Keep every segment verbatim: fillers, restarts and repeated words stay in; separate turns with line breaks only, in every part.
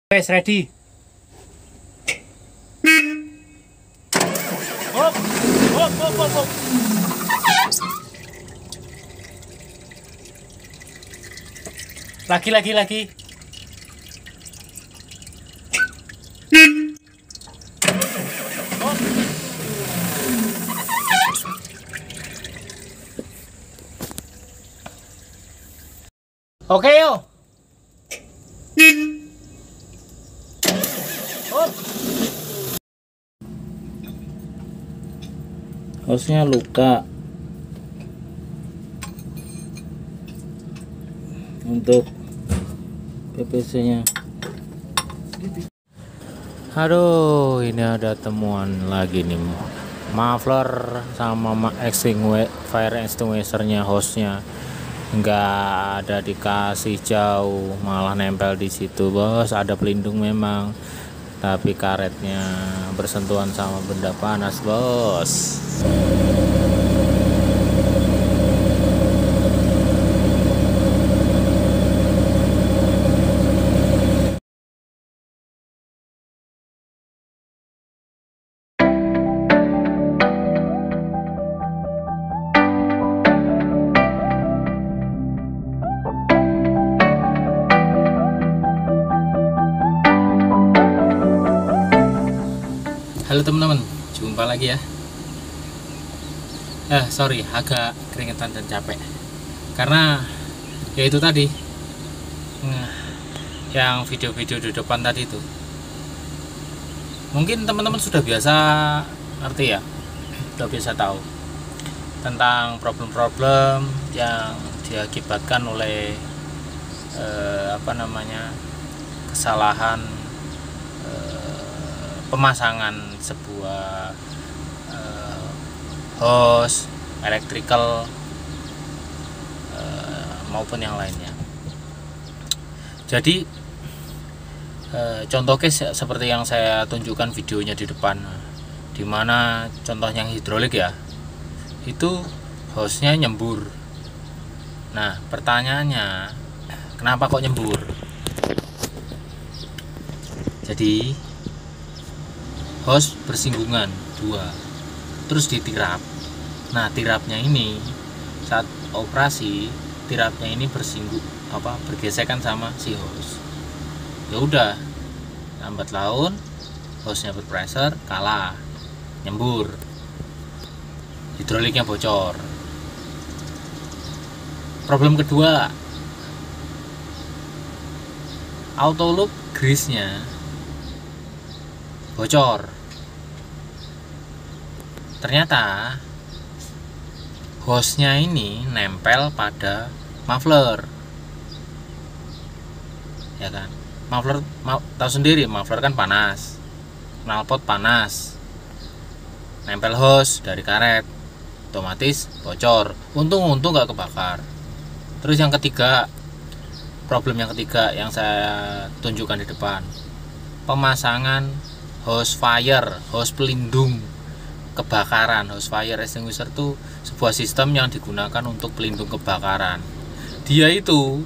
Guys, ready. Hop, hop, hop, hop, hop. Lagi, lagi, lagi. Hop. Oke, yuk. Hop.
Hostnya luka. Untuk P P C nya. Aduh, ini ada temuan lagi nih, muffler sama extinguisher, fire extinguisher nya hostnya nggak ada dikasih jauh, malah nempel di situ bos. Ada pelindung memang, tapi karetnya bersentuhan sama benda panas bos.
Halo teman-teman, jumpa lagi ya. Eh sorry, agak keringetan dan capek karena ya itu tadi, yang video-video di depan tadi itu. Mungkin teman-teman sudah biasa ngerti ya, sudah biasa tahu tentang problem-problem yang diakibatkan oleh eh, apa namanya kesalahan eh, pemasangan sebuah uh, hose, electrical uh, maupun yang lainnya. Jadi uh, contoh case seperti yang saya tunjukkan videonya di depan, dimana contohnya yang hidrolik ya, itu hose-nya nyembur. Nah pertanyaannya, kenapa kok nyembur? Jadi hose bersinggungan dua, terus ditirap. Nah tirapnya ini saat operasi, tirapnya ini bersinggung apa bergesekan sama si hose. Ya udah, lambat laun hose-nya berpressure, kalah, nyembur, hidroliknya bocor. Problem kedua, auto loop grease-nya bocor. Ternyata hose-nya ini nempel pada muffler, ya kan? Muffler, ma tahu sendiri, muffler kan panas, knalpot panas, nempel hose dari karet, otomatis bocor. Untung-untung nggak kebakar. Terus yang ketiga, problem yang ketiga yang saya tunjukkan di depan, pemasangan hose fire, hose pelindung kebakaran. Hose fire extinguisher itu sebuah sistem yang digunakan untuk pelindung kebakaran. Dia itu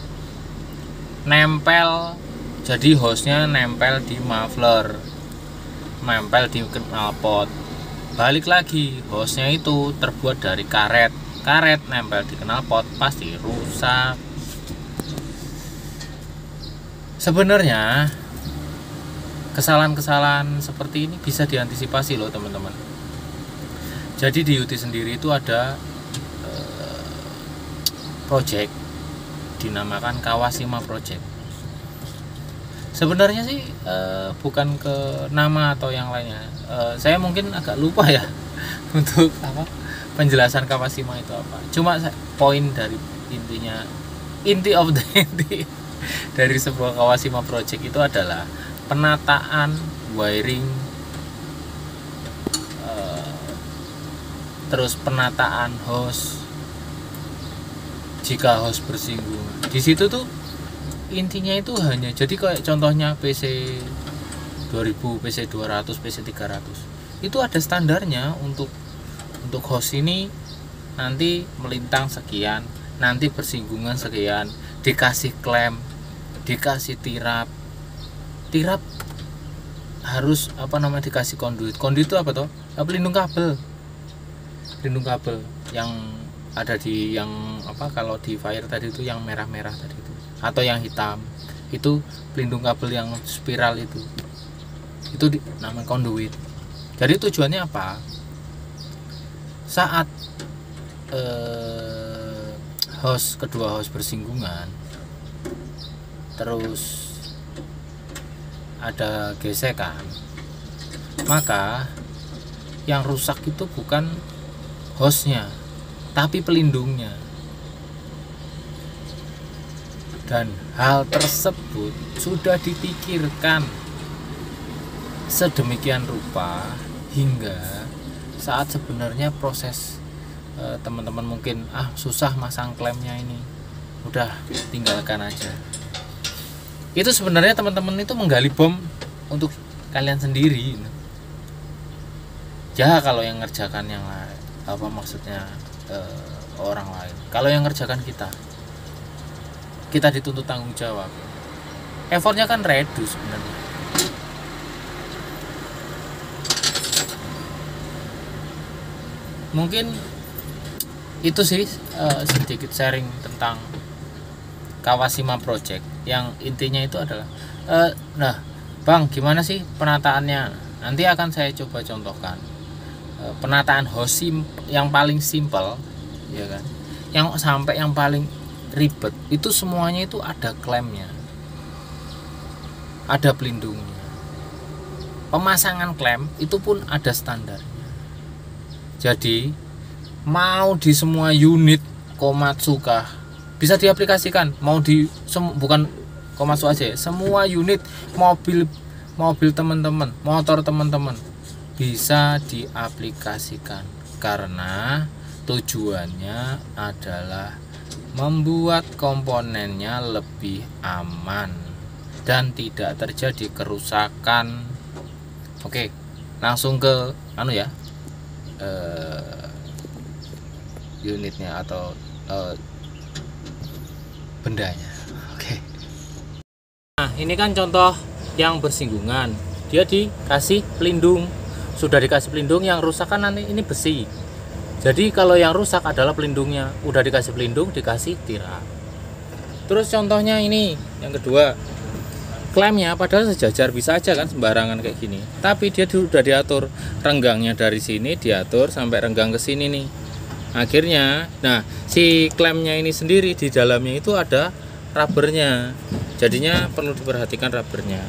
nempel, jadi hose-nya nempel di muffler, nempel di knalpot. Balik lagi, hose-nya itu terbuat dari karet, karet nempel di knalpot pasti rusak. Sebenarnya kesalahan-kesalahan seperti ini bisa diantisipasi loh teman-teman. Jadi di U T sendiri itu ada uh, project dinamakan Kawashima Project. Sebenarnya sih uh, bukan ke nama atau yang lainnya. Uh, saya mungkin agak lupa ya untuk apa penjelasan Kawashima itu apa. Cuma poin dari intinya, inti of the inti dari sebuah Kawashima Project itu adalah penataan wiring, uh, terus penataan hose jika hose bersinggungan. Di situ tuh intinya itu hanya jadi kayak contohnya P C dua ribu, P C dua ratus, P C tiga ratus. Itu ada standarnya untuk untuk hose ini nanti melintang sekian, nanti bersinggungan sekian, dikasih klem, dikasih tirap, tirap harus apa namanya dikasih konduit. Konduit itu apa toh? Pelindung kabel. Pelindung kabel yang ada di yang apa kalau di fire tadi itu yang merah-merah tadi itu atau yang hitam. Itu pelindung kabel yang spiral itu. Itu di, namanya konduit. Jadi tujuannya apa? Saat eh, host kedua host bersinggungan terus ada gesekan, maka yang rusak itu bukan hostnya tapi pelindungnya. Dan hal tersebut sudah dipikirkan sedemikian rupa hingga saat sebenarnya proses eh, teman-teman mungkin ah susah masang klemnya ini, udah tinggalkan aja. Itu sebenarnya teman-teman itu menggali bom untuk kalian sendiri. Ya kalau yang ngerjakan yang lain, apa maksudnya eh, orang lain. Kalau yang ngerjakan kita, kita dituntut tanggung jawab. Effortnya kan reduce sebenarnya. Mungkin itu sih uh, sedikit sharing tentang Kawashima Project. Yang intinya itu adalah uh, nah Bang, gimana sih penataannya? Nanti akan saya coba contohkan uh, penataan host sim- yang paling simple, ya kan, yang sampai yang paling ribet itu semuanya itu ada klemnya, ada pelindungnya. Pemasangan klem itu pun ada standarnya. Jadi mau di semua unit Komatsu kah bisa diaplikasikan, mau di sem- bukan Komatsu aja ya, semua unit mobil mobil teman-teman, motor teman-teman bisa diaplikasikan karena tujuannya adalah membuat komponennya lebih aman dan tidak terjadi kerusakan. Oke, langsung ke anu ya, uh, unitnya atau uh, bendanya. Oke. Nah, ini kan contoh yang bersinggungan. Dia dikasih pelindung. Sudah dikasih pelindung, yang rusak kan nanti ini besi. Jadi kalau yang rusak adalah pelindungnya. Udah dikasih pelindung, dikasih tirap. Terus contohnya ini, yang kedua. Klemnya padahal sejajar, bisa aja kan sembarangan kayak gini. Tapi dia sudah diatur renggangnya dari sini, diatur sampai renggang ke sini nih. Akhirnya, nah si klemnya ini sendiri di dalamnya itu ada rubbernya. Jadinya perlu diperhatikan rubbernya.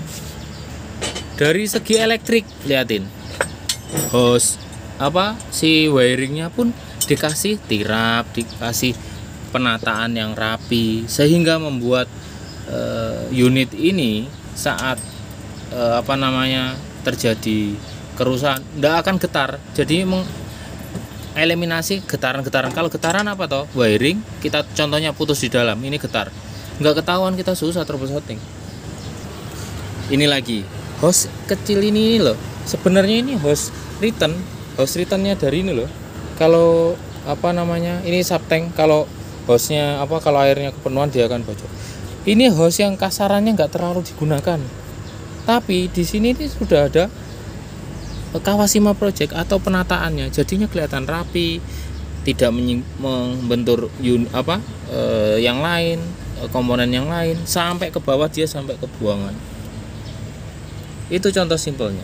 Dari segi elektrik, liatin. Hose apa si wiringnya pun dikasih tirap, dikasih penataan yang rapi sehingga membuat uh, unit ini saat uh, apa namanya terjadi kerusakan tidak akan getar. Jadi meng eliminasi getaran-getaran. Kalau getaran apa toh? Wiring kita contohnya putus di dalam, ini getar. Nggak ketahuan, kita susah troubleshooting. Ini lagi, hose kecil ini loh. Sebenarnya ini hose return, hose returnnya dari ini loh. Kalau apa namanya? Ini subtank. Kalau hose-nya apa kalau airnya kepenuhan dia akan bocor. Ini hose yang kasarannya nggak terlalu digunakan. Tapi di sini ini sudah ada Kawashima Project atau penataannya, jadinya kelihatan rapi, tidak membentur yun, apa e, yang lain, e, komponen yang lain sampai ke bawah, dia sampai ke buangan. Itu contoh simpelnya.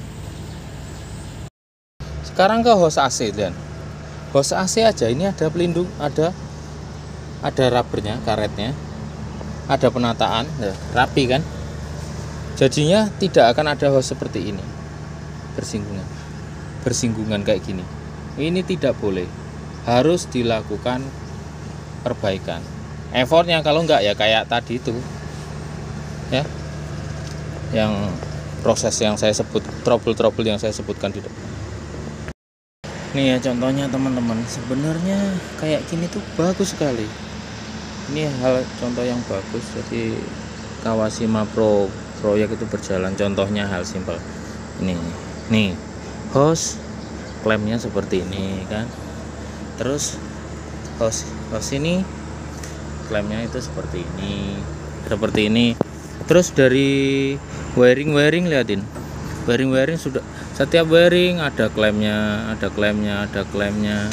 Sekarang ke hose A C dan hose A C aja ini ada pelindung, ada ada rubbernya, karetnya, ada penataan, ya, rapi kan? Jadinya tidak akan ada hose seperti ini. Bersinggungan bersinggungan kayak gini, ini tidak boleh, harus dilakukan perbaikan. Effortnya kalau enggak ya kayak tadi itu ya, yang proses yang saya sebut, trouble-trouble yang saya sebutkan di depan. Nih ya contohnya teman-teman, sebenarnya kayak gini tuh bagus sekali. Ini hal contoh yang bagus. Jadi Kawashima Pro proyek itu berjalan. Contohnya hal simpel ini. Nih, hose klemnya seperti ini kan. Terus hose hose ini klemnya itu seperti ini. Seperti ini.
Terus dari wiring-wiring liatin, wiring-wiring sudah, setiap wiring ada klemnya, ada klemnya, ada klemnya.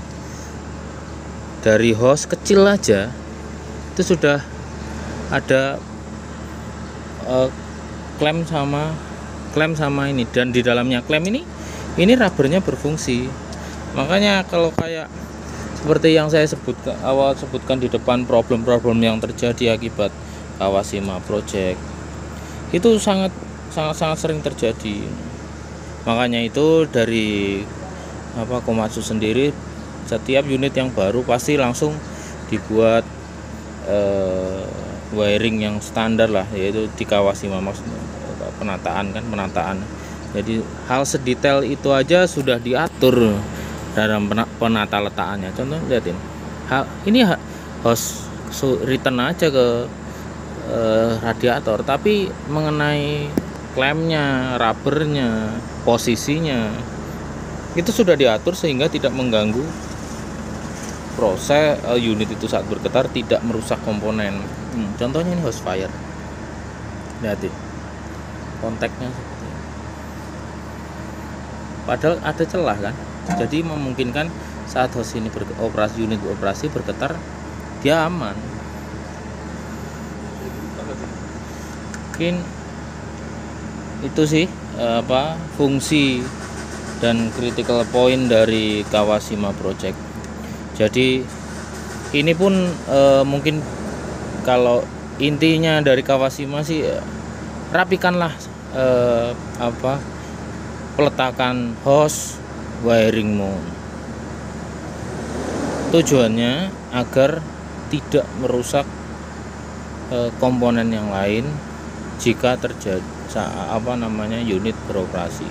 Dari hose kecil aja itu sudah ada uh, klem sama klem sama ini, dan di dalamnya klem ini ini rubbernya berfungsi. Makanya kalau kayak seperti yang saya sebutkan awal sebutkan di depan, problem-problem yang terjadi akibat Kawashima Project itu sangat sangat sangat sering terjadi. Makanya itu dari apa Komatsu sendiri, setiap unit yang baru pasti langsung dibuat eh, wiring yang standar lah, yaitu di Kawashima, maksudnya penataan kan penataan. Jadi hal sedetail itu aja sudah diatur dalam penata letakannya. Contoh lihatin, hal ini harus return aja ke eh, radiator, tapi mengenai klemnya, rubbernya, posisinya itu sudah diatur sehingga tidak mengganggu proses uh, unit itu saat bergetar, tidak merusak komponen. Hmm, contohnya ini hose fire, lihat kontaknya seperti ini. Padahal ada celah kan, jadi memungkinkan saat hose ini beroperasi, unit beroperasi bergetar, dia aman. Mungkin itu sih apa fungsi dan critical point dari Kawashima Project. Jadi ini pun e, mungkin kalau intinya dari Kawashima sih, rapikanlah e, apa peletakan hose wiringmu. Tujuannya agar tidak merusak e, komponen yang lain jika terjadi apa namanya unit beroperasi.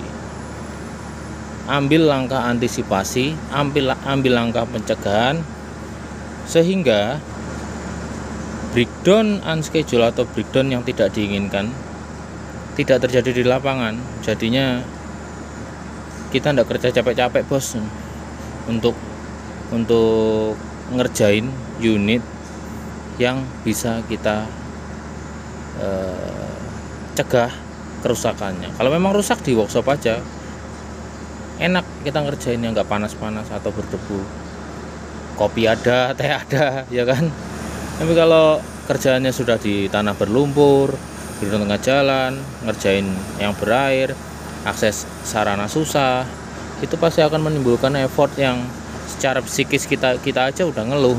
Ambil langkah antisipasi, ambil ambil langkah pencegahan sehingga breakdown unscheduled atau breakdown yang tidak diinginkan tidak terjadi di lapangan. Jadinya kita tidak kerja capek-capek bos untuk untuk ngerjain unit yang bisa kita eh, cegah kerusakannya. Kalau memang rusak di workshop aja, enak kita ngerjainnya, nggak panas-panas atau berdebu. Kopi ada, teh ada, ya kan. Tapi kalau kerjaannya sudah di tanah berlumpur, di tengah jalan, ngerjain yang berair, akses sarana susah, itu pasti akan menimbulkan effort yang secara psikis kita kita aja udah ngeluh.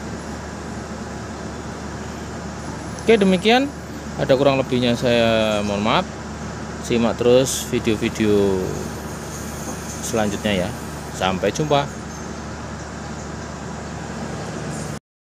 Oke, demikian. Ada kurang lebihnya saya mohon maaf. Simak terus video-video selanjutnya ya. Sampai jumpa.